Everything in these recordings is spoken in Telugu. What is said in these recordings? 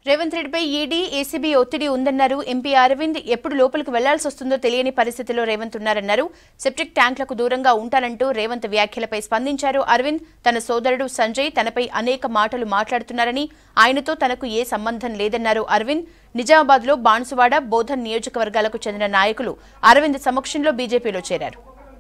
రేవంత్ రెడ్డిపై ఈడీ ఏసీబీ ఒత్తిడి ఉందన్నారు ఎంపీ అరవింద్. ఎప్పుడు లోపలికి వెళ్లాల్సి వస్తుందో తెలియని పరిస్థితిలో రేవంత్ ఉన్నారన్నారు. సెప్టిక్ ట్యాంకులకు దూరంగా ఉంటారంటూ రేవంత్ వ్యాఖ్యలపై స్పందించారు అరవింద్. తన సోదరుడు సంజయ్ తనపై అనేక మాటలు మాట్లాడుతున్నారని, ఆయనతో తనకు ఏ సంబంధం లేదన్నారు అరవింద్. నిజామాబాద్లో బాన్సువాడ, బోధన్ నియోజకవర్గాలకు చెందిన నాయకులు అరవింద్ సమక్షంలో బీజేపీలో చేరారు.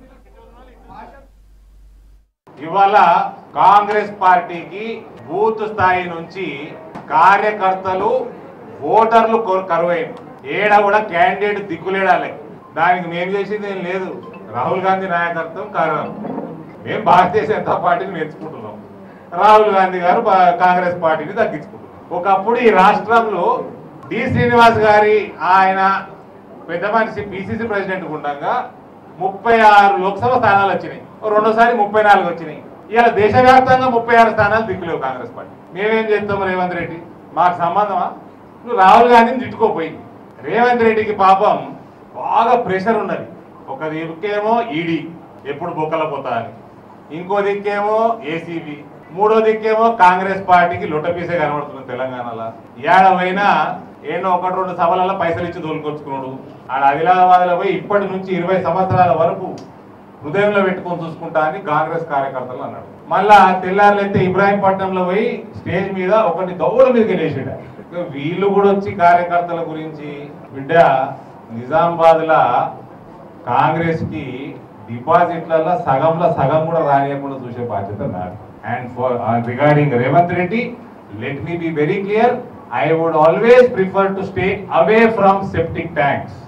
ఇవాళ కాంగ్రెస్ పార్టీకి బూత్ స్థాయి నుంచి కార్యకర్తలు ఓటర్లు కరువైంది. ఏడ కూడా క్యాండిడేట్ దిక్కులేడాలి. దానికి మేము చేసింది ఏం లేదు. రాహుల్ గాంధీ నాయకత్వం కారణం. మేము భారతీయ జనతా పార్టీని మెచ్చుకుంటున్నాం, రాహుల్ గాంధీ గారు కాంగ్రెస్ పార్టీని తగ్గించుకుంటున్నాం. ఒకప్పుడు ఈ రాష్ట్రంలో డి శ్రీనివాస్ గారి ఆయన పెద్ద మనిషి పిసిసి ప్రెసిడెంట్ ఉండగా 36 లోక్సభ స్థానాలు వచ్చినాయి, రెండోసారి 34 వచ్చినాయి. ఇవాళ దేశవ్యాప్తంగా 36 స్థానాలు దిక్కులేవు కాంగ్రెస్ పార్టీ. మేమేం చేస్తాం? రేవంత్ రెడ్డి మాకు సంబంధమా? నువ్వు రాహుల్ గాంధీని తిట్టుకోపోయి. రేవంత్ రెడ్డికి పాపం బాగా ప్రెషర్ ఉన్నది. ఒక దిక్కేమో ఈడీ ఎప్పుడు బొక్కల పోతా అని, ఇంకో దిక్కేమో ఏసీబీ, మూడో దిక్కేమో కాంగ్రెస్ పార్టీకి లొట్టపీసే కనబడుతుంది తెలంగాణలో. ఏడవైనా ఏదో 1-2 సభలలో పైసలు ఇచ్చి తోలుకొచ్చుకున్నాడు. ఆడ ఆదిలాబాద్లో పోయి ఇప్పటి నుంచి 20 సంవత్సరాల వరకు హృదయంలో పెట్టుకొని చూసుకుంటా అని కాంగ్రెస్ కార్యకర్తలు అన్నాడు. మళ్ళా తెల్లారులైతే ఇబ్రాహీంపట్నంలో పోయి స్టేజ్ మీద ఒకటి దౌడ మీదకి వెళ్ళేసాడు. వీళ్ళు కూడా వచ్చి కార్యకర్తల గురించి, బిడ్డ నిజామాబాద్లో కాంగ్రెస్ కి డిపాజిట్లలో సగం కూడా రానియకుండా చూసే బాధ్యత నాది. And for regarding Revanth Reddy, let me be very clear, I would always prefer to stay away from septic tanks.